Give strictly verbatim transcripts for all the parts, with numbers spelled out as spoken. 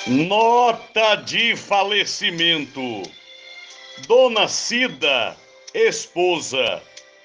Nota de falecimento. Dona Cida, esposa.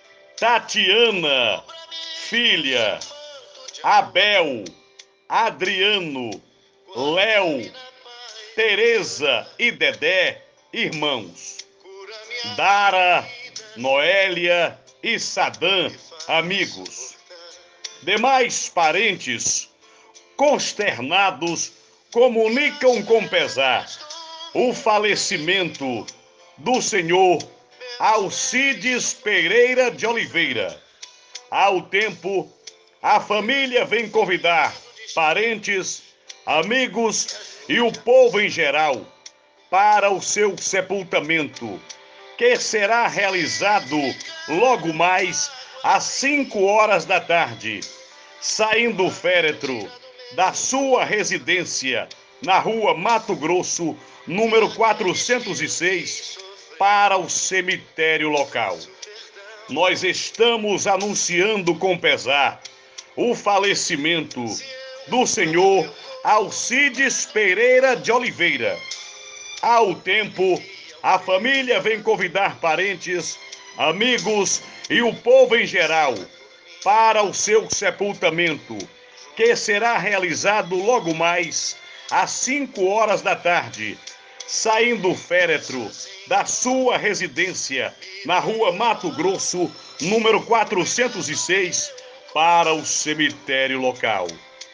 Tatiana, filha. Abel, Adriano, Léo, Tereza e Dedé, irmãos. Dara, Noélia e Sadam, amigos. Demais parentes, consternados, comunicam com pesar o falecimento do senhor Alcides Pereira de Oliveira. Ao tempo, a família vem convidar parentes, amigos e o povo em geral para o seu sepultamento, que será realizado logo mais às cinco horas da tarde, saindo o féretro da sua residência na rua Mato Grosso, número quatrocentos e seis, para o cemitério local. Nós estamos anunciando com pesar o falecimento do senhor Alcides Pereira de Oliveira. Ao tempo, a família vem convidar parentes, amigos e o povo em geral para o seu sepultamento, que será realizado logo mais às cinco horas da tarde, saindo o féretro da sua residência na rua Mato Grosso, número quatrocentos e seis, para o cemitério local.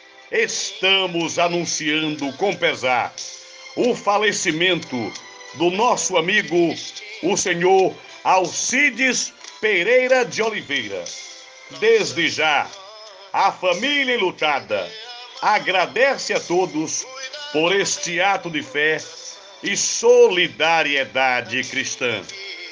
Estamos anunciando com pesar o falecimento do nosso amigo, o senhor Alcides Pereira de Oliveira. Desde já, a família enlutada agradece a todos por este ato de fé e solidariedade cristã.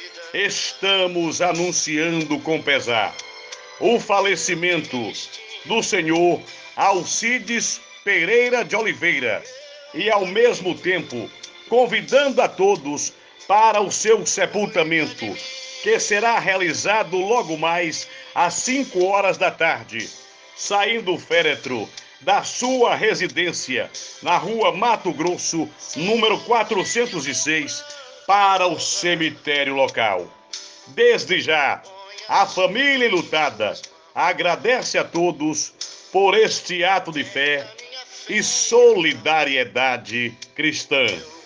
Estamos anunciando com pesar o falecimento do senhor Alcides Pereira de Oliveira e, ao mesmo tempo, convidando a todos para o seu sepultamento, que será realizado logo mais às cinco horas da tarde, saindo o féretro da sua residência na rua Mato Grosso, número quatrocentos e seis, para o cemitério local. Desde já, a família enlutada agradece a todos por este ato de fé e solidariedade cristã.